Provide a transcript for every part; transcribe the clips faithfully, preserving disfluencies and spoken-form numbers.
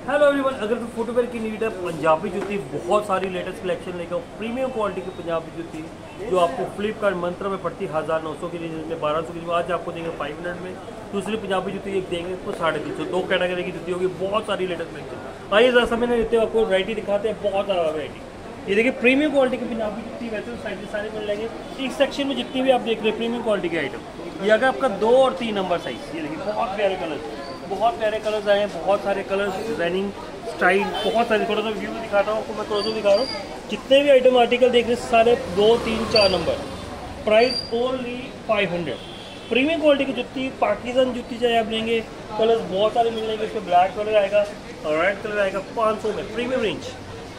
Hello everyone, अगर तो footwear की नीड है, पंजाबी जूती बहुत सारी लेटेस्ट कलेक्शन लेकर प्रीमियम क्वालिटी की पंजाबी जूती जो आपको फ्लिपकार्ट मंत्रा में पड़ती है हज़ार नौ सौ की रेंज में, बारह सौ की, आज आपको देंगे फाइव हंड्रेड में। दूसरी पंजाबी जूती एक देंगे तो साढ़े तीन सौ, दो कैटेगरी की जूती होगी। बहुत सारी लेटेस्ट कलेक्शन आइए जरा समय लेते हैं, आपको वैरायटी दिखाते हैं, बहुत ज़्यादा वैरायटी। ये देखिए प्रीमियम क्वालिटी की पंजाबी जूती, वैसे तो साइड सारे मिल जाएंगे। इस सेक्शन में जितनी भी आप देख रहे हैं प्रीमियम क्वालिटी के आइटम, ये अगर आपका दो और तीन नंबर साइज, ये देखिए बहुत प्यारे कलर, बहुत प्यारे कलर्स आए हैं, बहुत सारे कलर्स, डिजाइनिंग स्टाइल बहुत सारे। थोड़ा सा व्यू दिखाता हूँ आपको, मैं थोड़ा सा दिखा रहा हूँ। जितने भी आइटम आर्टिकल देख रहे हैं सारे दो तीन चार number, price only five hundred. Premium quality की जुत्ती, पाकिस्तान जुत्ती चाहे आप लेंगे, कलर्स बहुत सारे मिल जाएंगे। इसमें ब्लैक कलर आएगा और रेड कलर आएगा पाँच सौ में। प्रीमियम रेंज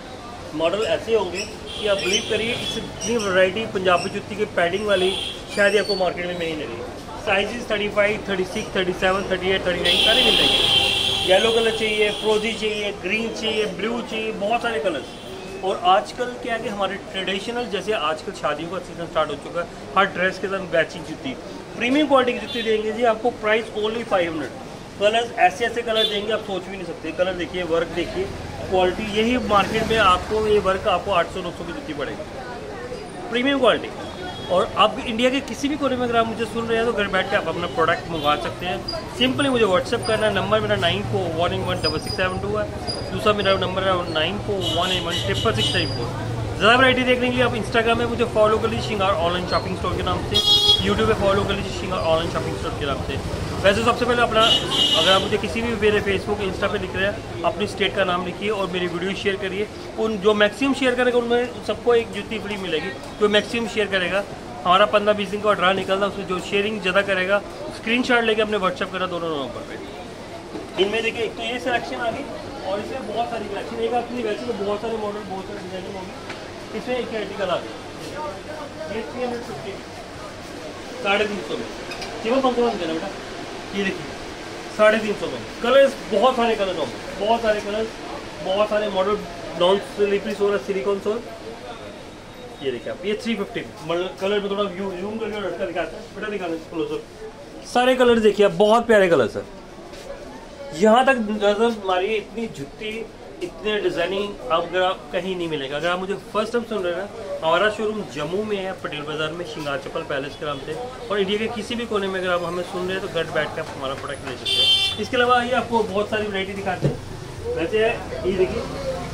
मॉडल ऐसे होंगे कि आप बिलीव करिए, इतनी वैरायटी पंजाबी जुत्ती की पैडिंग वाली शायद आपको मार्केट में नहीं लगी। Sizes thirty five, thirty six, thirty seven, thirty eight, thirty nine सारे मिल जाएंगे। येलो कलर चाहिए, फ्रोजी चाहिए, ग्रीन चाहिए, ब्लू चाहिए, बहुत सारे कलर्स। और आजकल क्या है कि हमारे ट्रेडिशनल, जैसे आजकल शादियों का सीजन स्टार्ट हो चुका है, हर ड्रेस के साथ मैचिंग जूती, प्रीमियम क्वालिटी की जूती देंगे जी आपको, price only five hundred. Colours ऐसे ऐसे कलर देंगे आप सोच भी नहीं सकते। कलर देखिए, वर्क देखिए, क्वालिटी, यही मार्केट में आपको ये वर्क आपको आठ सौ नौ सौ की जूती पड़ेगी, प्रीमियम क्वालिटी। और अब इंडिया के किसी भी कोने में अगर आप मुझे सुन रहे हैं तो घर बैठ के आप अपना प्रोडक्ट मंगवा सकते हैं। सिंपली मुझे व्हाट्सएप करना है, नंबर मेरा nine four one eight one double six seven two है। दूसरा मेरा नंबर है nine four one eight one triple six nine four. ज़्यादा वैरायटी देखने के लिए आप इंस्टाग्राम में मुझे फॉलो कर लीजिए श्रृंगार ऑनलाइन शॉपिंग स्टोर के नाम से, यूट्यूब पे फॉलो कर लीजिए श्रृंगार ऑनलाइन शॉपिंग स्टोर के नाम से। वैसे सबसे पहले अपना, अगर आप मुझे किसी भी मेरे फेसबुक इंस्टा पे दिख रहे हैं, अपनी स्टेट का नाम लिखिए और मेरी वीडियो शेयर करिए। उन जो मैक्सिमम शेयर करेगा उनमें सबको एक जूती फ्री मिलेगी। जो मैक्सिमम शेयर करेगा, हमारा पंद्रह बीस दिन का ड्रा निकलता है, उसमें जो शेयरिंग ज़्यादा करेगा स्क्रीनशॉट लेके अपने व्हाट्सएप करा दोनों नंबर पे। इनमें देखिए एक तो ये सिलेक्शन आ गई और इसमें बहुत सारी कलेक्शन, एक अपनी वैसे तो बहुत सारे मॉडल, बहुत सारे डिजाइनिंग होंगे। इसमें एक आर्टिकल आ गई, ये थ्री हंड्रेड फिफ्टी साढ़े तीन सौ में, केवल पंद्रह बंद देना बेटा। ये देखिए साढ़े तीन सौ में कलर्स, बहुत सारे कलर होंगे, बहुत सारे कलर्स, बहुत सारे model, non slippery sole, silicone sole. ये देखिए आप, ये थ्री फिफ्टी कलर में थोड़ा व्यू जूम करके लड़का दिखाता है बेटा, दिखाना क्लोजर। सारे कलर देखिए आप, बहुत प्यारे कलर्स है। यहाँ तक नजर मारिए, इतनी जुत्ती, इतने डिजाइनिंग अब अगर आप कहीं नहीं मिलेगा। अगर आप मुझे फर्स्ट टाइम सुन रहे हैं, हमारा शोरूम जम्मू में है, पटेल बाजार में, श्रृंगार चप्पल पैलेस के नाम से। और इंडिया के किसी भी कोने में अगर आप हमें सुन रहे हैं तो घर बैठ कर आप हमारा प्रोडक्ट ले सकते हैं। इसके अलावा ये आपको बहुत सारी वैरायटी दिखाते हैं। वैसे ये देखिए,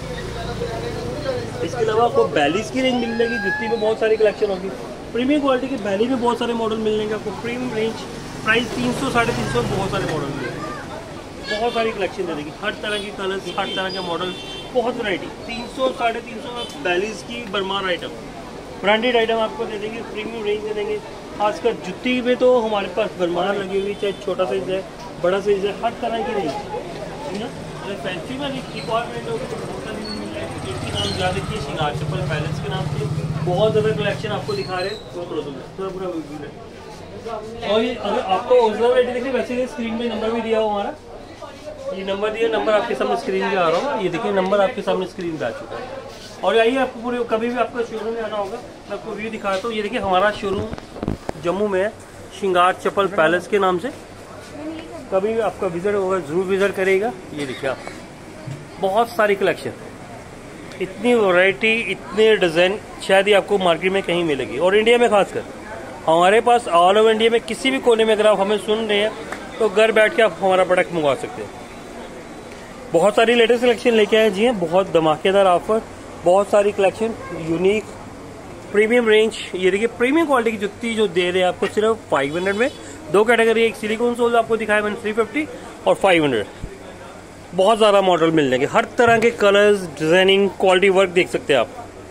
इसके अलावा आपको बैलीज की रेंज मिल जाएगी, जुत्ती में बहुत सारी कलेक्शन होगी। प्रीमियम क्वालिटी की बैली में बहुत सारे मॉडल मिल जाएंगे आपको। प्रीमियम रेंज, प्राइस तीन सौ साढ़े तीन सौ, बहुत सारे मॉडल मिलेंगे, बहुत सारी कलेक्शन दे देगी, हर तरह की कलर्स, हर तरह के मॉडल, बहुत वैरायटी। तीन सौ साढ़े तीन सौ में बैलीज की बरमार आइटम, ब्रांडेड आइटम आपको दे देंगे, प्रीमियम रेंज दे देंगे। खासकर जुत्ती में तो हमारे पास बरमार लगी हुई, चाहे छोटा साइज है, बड़ा साइज है, हर तरह की रेंज है ना। अगर फैंसी में रिक्वायरमेंट होगी तो बहुत सारी मिल जाएगी। एक ही नाम याद रखिए, श्रृंगार चप्पल पैलेस के नाम से बहुत ज़्यादा कलेक्शन आपको दिखा रहे हैं। पूरा पूरा व्यू है। और ये अगर आपको ओरिजिनल वैरायटी देखिए, वैसे स्क्रीन में नंबर भी दिया हुआ हमारा, ये नंबर दिया, नंबर आपके सामने स्क्रीन पे आ रहा होगा। ये देखिए नंबर आपके सामने स्क्रीन पे आ चुका है। और आइए आपको पूरे, कभी भी आपका शोरूम में आना होगा, मैं आपको व्यू दिखाता हूँ। ये देखिए हमारा शोरूम जम्मू में है, श्रृंगार चप्पल पैलेस के नाम से। कभी भी आपका विजिट होगा ज़रूर विजिट करेगा। ये देखिए आप, बहुत सारी कलेक्शन, इतनी वैरायटी, इतने डिज़ाइन शायद ही आपको मार्केट में कहीं मिलेगी। और इंडिया में खासकर हमारे पास ऑल ओवर इंडिया में किसी भी कोने में अगर आप हमें सुन रहे हैं तो घर बैठ के आप हमारा प्रोडक्ट मंगवा सकते हैं। बहुत सारी लेटेस्ट कलेक्शन लेके आए जी हैं, बहुत धमाकेदार ऑफर, बहुत सारी कलेक्शन, यूनिक, प्रीमियम रेंज। ये देखिए प्रीमियम क्वालिटी की जुत्ती जो दे रहे हैं आपको सिर्फ फाइव हंड्रेड में। दो कैटेगरी, एक सिलिकॉन सोल आपको दिखाया मैंने थ्री फिफ्टी और फाइव हंड्रेड। बहुत ज़्यादा मॉडल मिल जाएंगे, हर तरह के कलर्स, डिजाइनिंग, क्वालिटी, वर्क देख सकते हैं आप।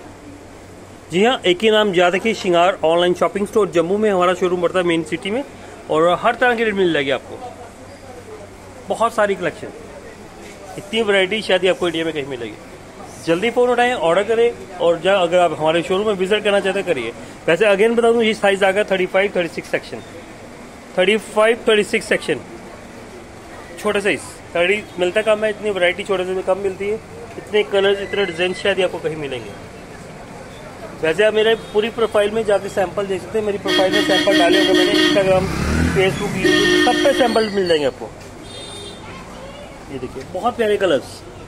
जी हाँ, एक ही नाम याद रखिए, श्रृंगार ऑनलाइन शॉपिंग स्टोर जम्मू में हमारा शोरूम पड़ता है, मेन सिटी में। और हर तरह की रेट मिल जाएगी आपको, बहुत सारी कलेक्शन, इतनी वैरायटी शायद ही आपको इंडिया में कहीं मिलेगी। जल्दी फ़ोन उठाएं, ऑर्डर करें। और जब अगर आप हमारे शोरूम में विजिट करना चाहते हैं करिए। वैसे अगेन बता दूं, ये साइज आ गया thirty five thirty six section, thirty five thirty six section, छोटे साइज। थर्टी मिलता कम है, इतनी वैरायटी छोटे साइज में कम मिलती है। इतने कलर्स, इतने डिजाइन शायद ही आपको कहीं मिलेंगे। वैसे आप मेरे पूरी प्रोफाइल में जाके सैंपल देख सकते हैं। मेरी प्रोफाइल में सैंपल डाले होंगे मैंने, इंस्टाग्राम, फेसबुक, यूट्यूब सब पे सैंपल मिल जाएंगे आपको। ये देखिए बहुत प्यारे कलर्स।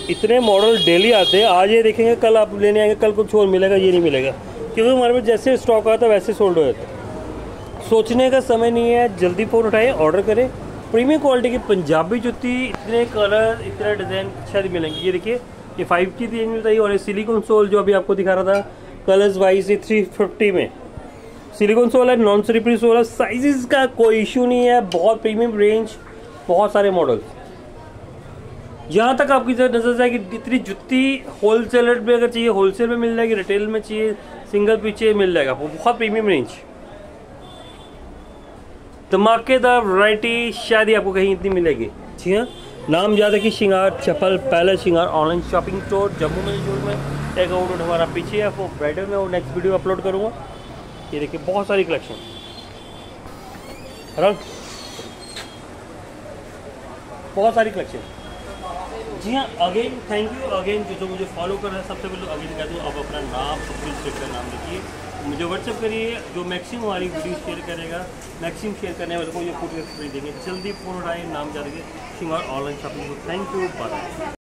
इतने मॉडल डेली आते हैं, आज ये देखेंगे कल आप लेने आएंगे, कल कुछ और मिलेगा, ये नहीं मिलेगा, क्योंकि हमारे पास जैसे स्टॉक आता है वैसे सोल्ड हो जाता है। सोचने का समय नहीं है, जल्दी फ़ोन उठाएं, ऑर्डर करें। प्रीमियम क्वालिटी की पंजाबी जूती, इतने कलर, इतने डिज़ाइन शायद मिलेंगे। ये देखिए, ये फाइव की रेंज में बताइए, और ये सिलिकॉन सोल जो अभी आपको दिखा रहा था कलर्स वाइज, ये थ्री फिफ्टी में सिलिकॉन सोल है, नॉन स्लिपरी सोल है। साइजेस का कोई इशू नहीं है, बहुत प्रीमियम रेंज, बहुत सारे मॉडल्स। जहाँ तक आपकी नजर जाएगी, इतनी जुत्ती होलसेल रेट में अगर चाहिए होलसेल में मिल जाएगी, रिटेल में चाहिए सिंगल पीस चाहिए मिल जाएगा, वो बहुत प्रीमियम रेंज, धमाकेदार वैरायटी शायद ही आपको कहीं इतनी मिलेगी। जी हाँ, नाम याद है कि Shringar chappal palace Shringar online shopping store Jammu में जोड़ में एक आउटलेट हमारा पीछे है, वो ब्राइडल में, वो नेक्स्ट वीडियो अपलोड करूँगा। ये देखिए बहुत सारी कलेक्शन, बहुत सारी कलेक्शन। जी हाँ, अगेन थैंक यू अगेन जो जो मुझे फॉलो कर रहे हैं। सबसे पहले अगेन कहता हूँ, आप अपना नाम सब कुछ का नाम लिखिए, मुझे व्हाट्सएप करिए। जो मैक्सिमम हमारी वीडियो शेयर करेगा, मैक्सिमम शेयर करने वाले को ये फूड फ्री देंगे। जल्दी फोन उठाए, नाम जान के श्रृंगार ऑनलाइन शॉपिंग को। Thank you, bye.